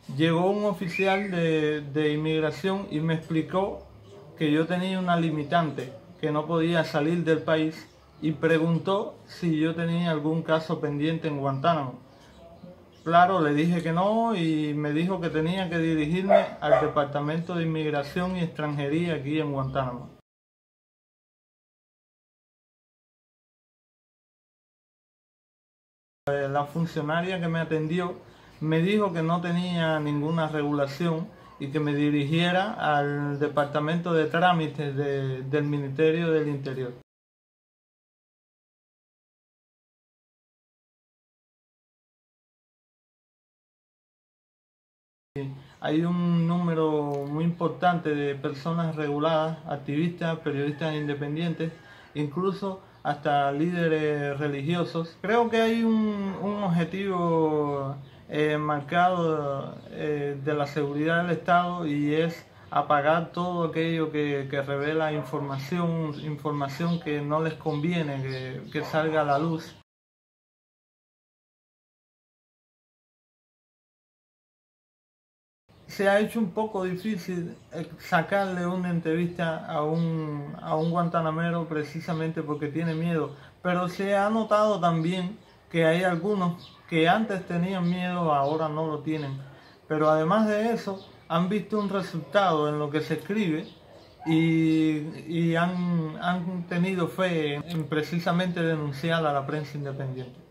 Llegó un oficial de inmigración y me explicó que yo tenía una limitante, que no podía salir del país, y preguntó si yo tenía algún caso pendiente en Guantánamo. Claro, le dije que no y me dijo que tenía que dirigirme al Departamento de Inmigración y Extranjería aquí en Guantánamo. La funcionaria que me atendió me dijo que no tenía ninguna regulación y que me dirigiera al Departamento de Trámites del Ministerio del Interior. Hay un número muy importante de personas reguladas, activistas, periodistas independientes, incluso hasta líderes religiosos. Creo que hay un objetivo marcado de la seguridad del Estado, y es apagar todo aquello que revela información que no les conviene que salga a la luz. Se ha hecho un poco difícil sacarle una entrevista a un guantanamero precisamente porque tiene miedo, pero se ha notado también que hay algunos que antes tenían miedo, ahora no lo tienen. Pero además de eso, han visto un resultado en lo que se escribe y han tenido fe en precisamente denunciar a la prensa independiente.